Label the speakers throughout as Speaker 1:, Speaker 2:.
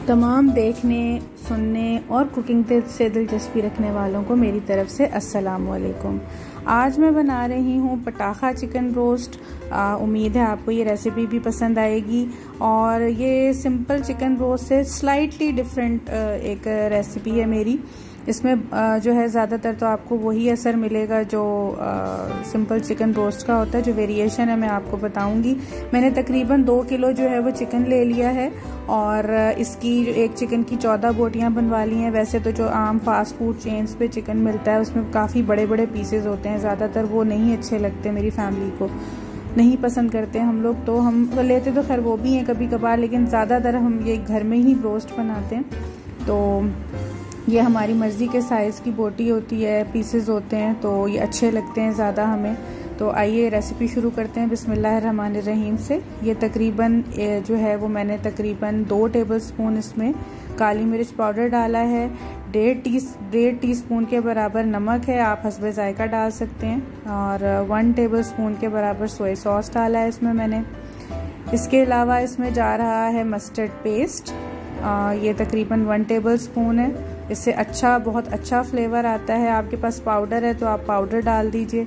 Speaker 1: तमाम देखने, सुनने और कुकिंग से दिलचस्पी रखने वालों को मेरी तरफ से अस्सलाम वालेकुम। आज मैं बना रही हूँ पटाखा चिकन रोस्ट। उम्मीद है आपको ये रेसिपी भी पसंद आएगी। और ये सिंपल चिकन रोस्ट से स्लाइटली डिफरेंट एक रेसिपी है मेरी। इसमें जो है ज़्यादातर तो आपको वही असर मिलेगा जो सिंपल चिकन रोस्ट का होता है। जो वेरिएशन है मैं आपको बताऊंगी। मैंने तकरीबन 2 किलो जो है वो चिकन ले लिया है और इसकी एक चिकन की 14 बोटियां बनवा ली हैं। वैसे तो जो आम फास्ट फूड चेन्स पे चिकन मिलता है उसमें काफ़ी बड़े बड़े पीसेस होते हैं, ज़्यादातर वो नहीं अच्छे लगते, मेरी फैमिली को नहीं पसंद करते हम लोग। तो हम लेते तो खैर वो भी हैं कभी कभार, लेकिन ज़्यादातर हम ये घर में ही रोस्ट बनाते हैं। तो ये हमारी मर्ज़ी के साइज़ की बोटी होती है, पीसेस होते हैं, तो ये अच्छे लगते हैं ज़्यादा हमें। तो आइए रेसिपी शुरू करते हैं बिस्मिल्लाहिर्रहमानिर्रहीम से। ये तकरीबन जो है वो मैंने तकरीबन 2 टेबलस्पून इसमें काली मिर्च पाउडर डाला है। 1.5 टीस्पून के बराबर नमक है, आप हस्बे जायका डाल सकते हैं। और 1 टेबलस्पून के बराबर सोया सॉस डाला है इसमें मैंने। इसके अलावा इसमें जा रहा है मस्टर्ड पेस्ट, ये तकरीबन 1 टेबलस्पून है। इससे बहुत अच्छा फ्लेवर आता है। आपके पास पाउडर है तो आप पाउडर डाल दीजिए।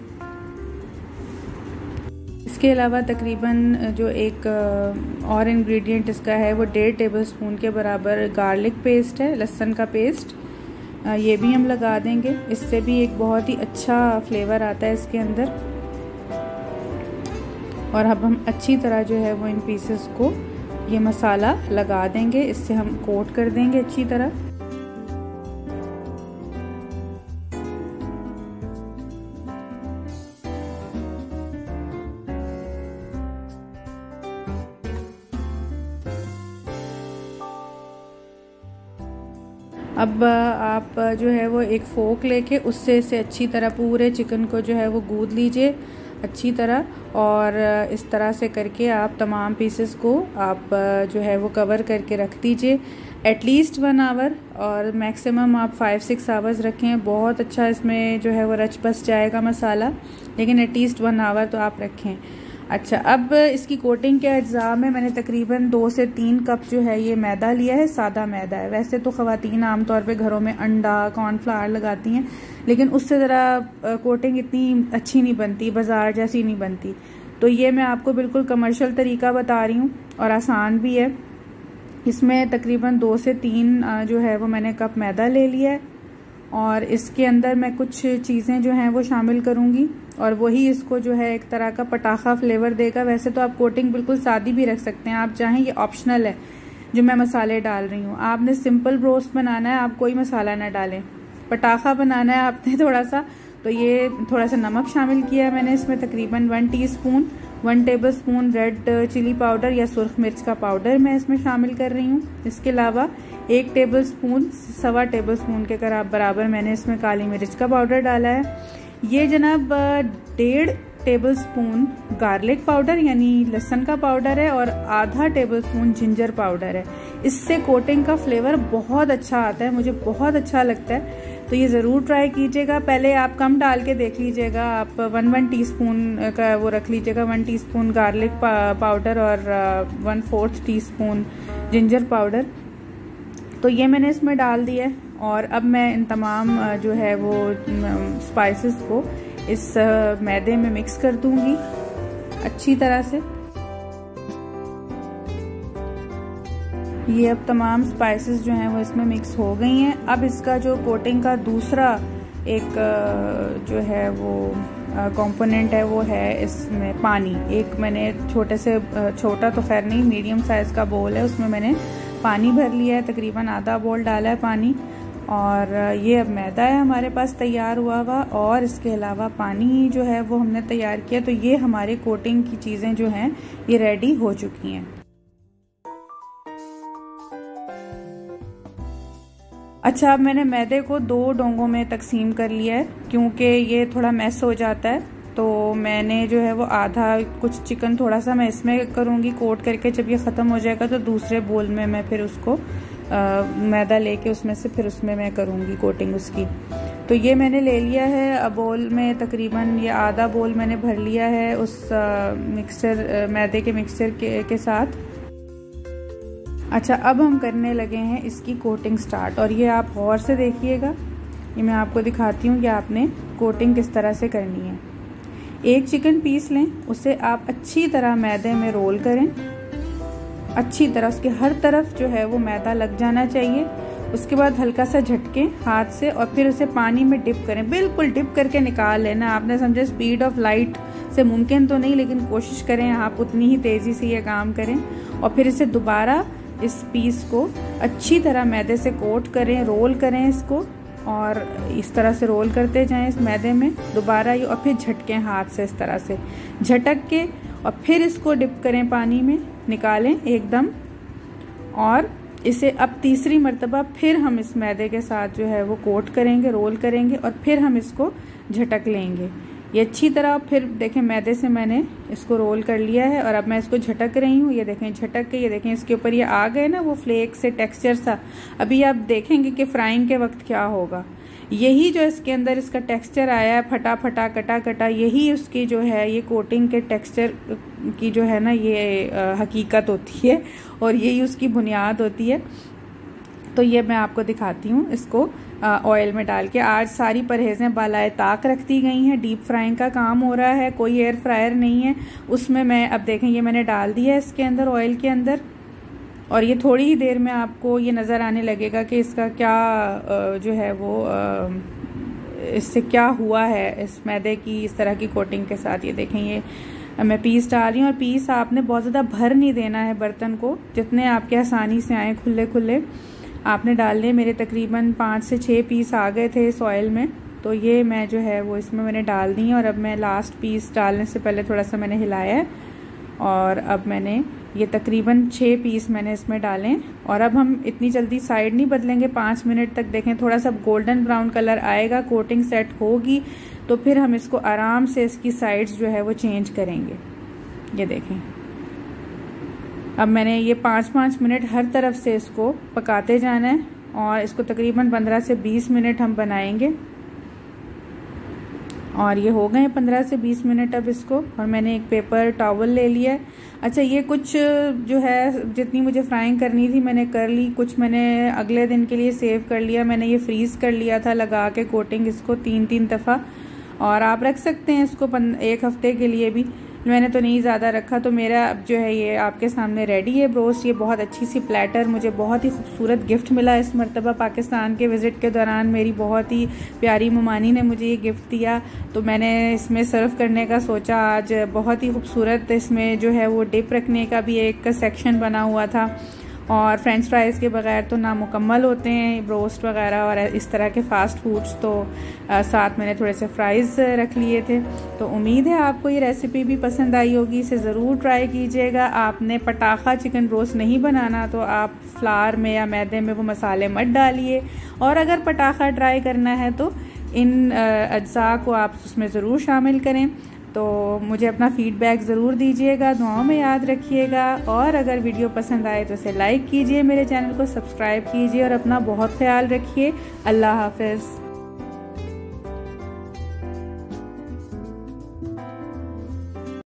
Speaker 1: इसके अलावा तकरीबन जो एक और इंग्रेडिएंट इसका है वो 1.5 टेबलस्पून के बराबर गार्लिक पेस्ट है, लहसुन का पेस्ट। ये भी हम लगा देंगे, इससे भी एक बहुत ही अच्छा फ्लेवर आता है इसके अंदर। और अब हम अच्छी तरह जो है वो इन पीसेस को ये मसाला लगा देंगे, इससे हम कोट कर देंगे अच्छी तरह। अब आप जो है वो एक फोक लेके उससे इसे अच्छी तरह पूरे चिकन को जो है वो गूंद लीजिए अच्छी तरह। और इस तरह से करके आप तमाम पीसेस को आप जो है वो कवर करके रख दीजिए एटलीस्ट 1 आवर, और मैक्सिमम आप 5-6 आवर्स रखें। बहुत अच्छा इसमें जो है वो रच बस जाएगा मसाला, लेकिन एटलीस्ट 1 आवर तो आप रखें। अच्छा, अब इसकी कोटिंग के अज्जा में मैंने तकरीबन 2 से 3 कप जो है ये मैदा लिया है, सादा मैदा है। वैसे तो ख़वातीन आमतौर पे घरों में अंडा कॉर्नफ्लावर लगाती हैं, लेकिन उससे ज़रा कोटिंग इतनी अच्छी नहीं बनती, बाज़ार जैसी नहीं बनती। तो ये मैं आपको बिल्कुल कमर्शियल तरीका बता रही हूँ और आसान भी है। इसमें तकरीबन 2 से 3 जो है वो मैंने कप मैदा ले लिया है और इसके अंदर मैं कुछ चीज़ें जो हैं वो शामिल करूँगी और वही इसको जो है एक तरह का पटाखा फ्लेवर देगा। वैसे तो आप कोटिंग बिल्कुल सादी भी रख सकते हैं, आप चाहें, ये ऑप्शनल है जो मैं मसाले डाल रही हूँ। आपने सिंपल रोस्ट बनाना है, आप कोई मसाला ना डालें। पटाखा बनाना है आपने थोड़ा सा, तो ये थोड़ा सा नमक शामिल किया है मैंने इसमें तकरीबन 1 टेबलस्पून रेड चिली पाउडर या सुर्ख मिर्च का पाउडर मैं इसमें शामिल कर रही हूँ। इसके अलावा 1 टेबलस्पून 1.25 टेबलस्पून के बराबर मैंने इसमें काली मिर्च का पाउडर डाला है। ये जनाब 1.5 टेबलस्पून गार्लिक पाउडर यानी लहसुन का पाउडर है और आधा टेबलस्पून जिंजर पाउडर है। इससे कोटिंग का फ्लेवर बहुत अच्छा आता है, मुझे बहुत अच्छा लगता है। तो ये ज़रूर ट्राई कीजिएगा। पहले आप कम डाल के देख लीजिएगा, आप 1 टीस्पून का वो रख लीजिएगा, 1 टीस्पून गार्लिक पाउडर और 1/4 टीस्पून जिंजर पाउडर। तो ये मैंने इसमें डाल दिया है और अब मैं इन तमाम जो है वो स्पाइसेस को इस मैदे में मिक्स कर दूंगी अच्छी तरह से। ये अब तमाम स्पाइसेस जो हैं वो इसमें मिक्स हो गई हैं। अब इसका जो कोटिंग का दूसरा एक जो है वो कंपोनेंट है वो है इसमें पानी। एक मैंने छोटा तो खैर नहीं, मीडियम साइज़ का बोल है, उसमें मैंने पानी भर लिया है, तकरीबन आधा बोल डाला है पानी। और ये अब मैदा है हमारे पास तैयार हुआ और इसके अलावा पानी जो है वो हमने तैयार किया। तो ये हमारे कोटिंग की चीज़ें जो हैं ये रेडी हो चुकी हैं। अच्छा, अब मैंने मैदे को 2 डोंगों में तकसीम कर लिया है क्योंकि ये थोड़ा मैस हो जाता है। तो मैंने जो है वो आधा कुछ चिकन थोड़ा सा मैं इसमें करूँगी कोट करके, जब ये ख़त्म हो जाएगा तो दूसरे बोल में मैं फिर उसको मैदा लेके उसमें से फिर उसमें मैं करूँगी कोटिंग उसकी। तो ये मैंने ले लिया है। अब बोल में तकरीबन ये आधा बोल मैंने भर लिया है उस मैदे के मिक्सचर के साथ। अच्छा, अब हम करने लगे हैं इसकी कोटिंग स्टार्ट, और ये आप गौर से देखिएगा। ये मैं आपको दिखाती हूँ कि आपने कोटिंग किस तरह से करनी है। एक चिकन पीस लें, उसे आप अच्छी तरह मैदे में रोल करें, अच्छी तरह उसके हर तरफ जो है वो मैदा लग जाना चाहिए। उसके बाद हल्का सा झटके हाथ से और फिर उसे पानी में डिप करें, बिल्कुल डिप करके निकाल लेना। आपने समझे स्पीड ऑफ लाइट से मुमकिन तो नहीं, लेकिन कोशिश करें आप उतनी ही तेज़ी से ये काम करें। और फिर इसे दोबारा इस पीस को अच्छी तरह मैदे से कोट करें, रोल करें इसको, और इस तरह से रोल करते जाएं इस मैदे में दोबारा ही, और फिर झटकें हाथ से इस तरह से झटक के, और फिर इसको डिप करें पानी में, निकालें एकदम। और इसे अब तीसरी मर्तबा फिर हम इस मैदे के साथ जो है वो कोट करेंगे, रोल करेंगे, और फिर हम इसको झटक लेंगे ये अच्छी तरह। फिर देखें मैदे से मैंने इसको रोल कर लिया है और अब मैं इसको झटक रही हूँ। ये देखें झटक के, ये देखें इसके ऊपर ये आ गए ना वो फ्लेक से टेक्सचर सा। अभी आप देखेंगे कि फ्राइंग के वक्त क्या होगा। यही जो इसके अंदर इसका टेक्सचर आया है, फटा फटा कटा कटा, यही उसकी जो है ये कोटिंग के टेक्सचर की जो है ना ये हकीकत होती है, और यही उसकी बुनियाद होती है। तो ये मैं आपको दिखाती हूँ इसको ऑयल में डाल के। आज सारी परहेज़ें बालाए ताक रख दी गई हैं, डीप फ्राइंग का काम हो रहा है, कोई एयर फ्रायर नहीं है उसमें। मैं अब देखें ये मैंने डाल दिया है इसके अंदर, ऑयल के अंदर, और ये थोड़ी ही देर में आपको ये नज़र आने लगेगा कि इसका क्या जो है वो इससे क्या हुआ है इस मैदे की इस तरह की कोटिंग के साथ। ये देखें ये मैं पीस डाल रही हूँ, और पीस आपने बहुत ज़्यादा भर नहीं देना है बर्तन को, जितने आपके आसानी से आए खुले खुले आपने डालने। मेरे तकरीबन 5 से 6 पीस आ गए थे इस ऑयल में, तो ये मैं जो है वो इसमें मैंने डाल दी है। और अब मैं लास्ट पीस डालने से पहले थोड़ा सा मैंने हिलाया है, और अब मैंने ये तकरीबन 6 पीस मैंने इसमें डालें। और अब हम इतनी जल्दी साइड नहीं बदलेंगे, 5 मिनट तक देखें थोड़ा सा गोल्डन ब्राउन कलर आएगा, कोटिंग सेट होगी, तो फिर हम इसको आराम से इसकी साइड्स जो है वो चेंज करेंगे। ये देखें अब मैंने ये 5-5 मिनट हर तरफ से इसको पकाते जाना है, और इसको तकरीबन 15 से 20 मिनट हम बनाएंगे। और ये हो गए 15 से 20 मिनट अब इसको, और मैंने एक पेपर टॉवल ले लिया है। अच्छा, ये कुछ जो है जितनी मुझे फ्राइंग करनी थी मैंने कर ली, कुछ मैंने अगले दिन के लिए सेव कर लिया। मैंने ये फ्रीज़ कर लिया था लगा के कोटिंग इसको 3-3 दफ़ा, और आप रख सकते हैं इसको 1 हफ्ते के लिए भी। मैंने तो नहीं ज़्यादा रखा। तो मेरा अब जो है ये आपके सामने रेडी है ब्रोस्ट। ये बहुत अच्छी सी प्लेटर मुझे बहुत ही खूबसूरत गिफ्ट मिला इस मरतबा पाकिस्तान के विज़िट के दौरान। मेरी बहुत ही प्यारी ममानी ने मुझे ये गिफ्ट दिया, तो मैंने इसमें सर्व करने का सोचा आज। बहुत ही खूबसूरत इसमें जो है वो डिप रखने का भी एक सेक्शन बना हुआ था, और फ्रेंच फ्राइज़ के बगैर तो नामुकम्मल होते हैं ब्रोस्ट वगैरह और इस तरह के फ़ास्ट फूड्स। तो साथ मैंने थोड़े से फ्राइज़ रख लिए थे। तो उम्मीद है आपको ये रेसिपी भी पसंद आई होगी, इसे ज़रूर ट्राई कीजिएगा। आपने पटाखा चिकन रोस्ट नहीं बनाना तो आप फ्लावर में या मैदे में वो मसाले मत डालिए, और अगर पटाखा ट्राई करना है तो इन अज्जा को आप उसमें ज़रूर शामिल करें। तो मुझे अपना फ़ीडबैक ज़रूर दीजिएगा, दुआओं में याद रखिएगा, और अगर वीडियो पसंद आए तो इसे लाइक कीजिए, मेरे चैनल को सब्सक्राइब कीजिए, और अपना बहुत ख्याल रखिए। अल्लाह हाफ़िज़।